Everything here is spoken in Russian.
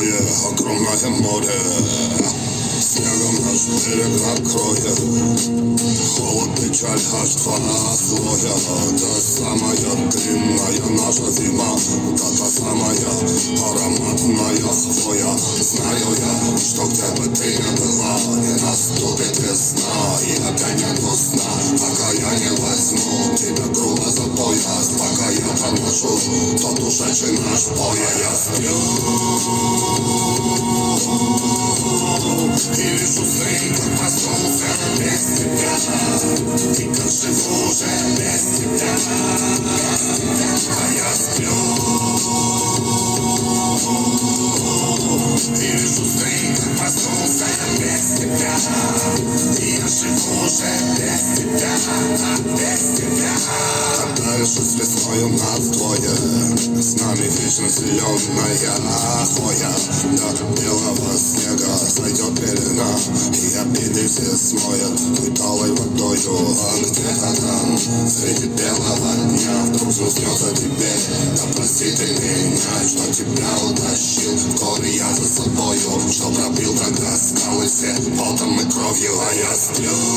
твое огромное море. Снегом наш берег накроет, холод, печаль, аж два слоя. Та самая длинная наша зима, да та самая ароматная хвоя. Знаю я, что где бы ты ни была, не наступит весна, и опять нет сна, пока я не возьму тебя грубо за пояс, пока я проношу тот ушедший наш бой. Я сплю и вижу сны, как проснулся без тебя, и как живу уже без тебя. А я сплю и вижу сны, как проснулся без тебя, и я живу уже без тебя, без тебя. Дальше с весною над двое, с нами вечно зеленая хвоя. До белого снега сойдет пелена, и обиды все смоет той талой водою. А где-то там, среди белого дня, вдруг заснется тебе. Да прости ты меня, что тебя утащил в горы я за собою, что пробил тогда скалы все потом и кровью. А я сплю